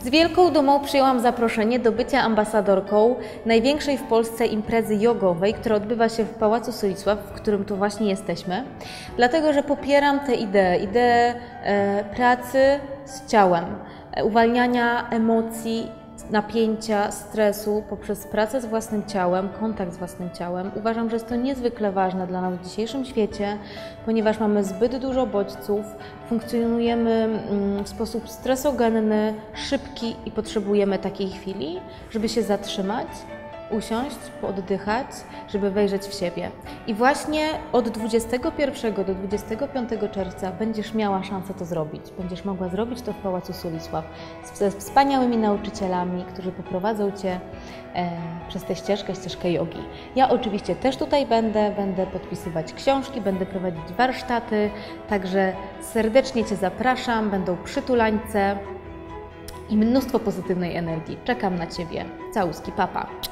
Z wielką dumą przyjęłam zaproszenie do bycia ambasadorką największej w Polsce imprezy jogowej, która odbywa się w Pałacu Solisław, w którym tu właśnie jesteśmy, dlatego że popieram tę ideę pracy z ciałem, uwalniania emocji, napięcia, stresu poprzez pracę z własnym ciałem, kontakt z własnym ciałem. Uważam, że jest to niezwykle ważne dla nas w dzisiejszym świecie, ponieważ mamy zbyt dużo bodźców, funkcjonujemy w sposób stresogenny, szybki i potrzebujemy takiej chwili, żeby się zatrzymać, usiąść, pooddychać, żeby wejrzeć w siebie. I właśnie od 21 do 25 czerwca będziesz miała szansę to zrobić. Będziesz mogła zrobić to w Pałacu Solisław ze wspaniałymi nauczycielami, którzy poprowadzą Cię przez tę ścieżkę jogi. Ja oczywiście też tutaj będę podpisywać książki, będę prowadzić warsztaty, także serdecznie Cię zapraszam, będą przytulańce i mnóstwo pozytywnej energii. Czekam na Ciebie. Całuski, papa.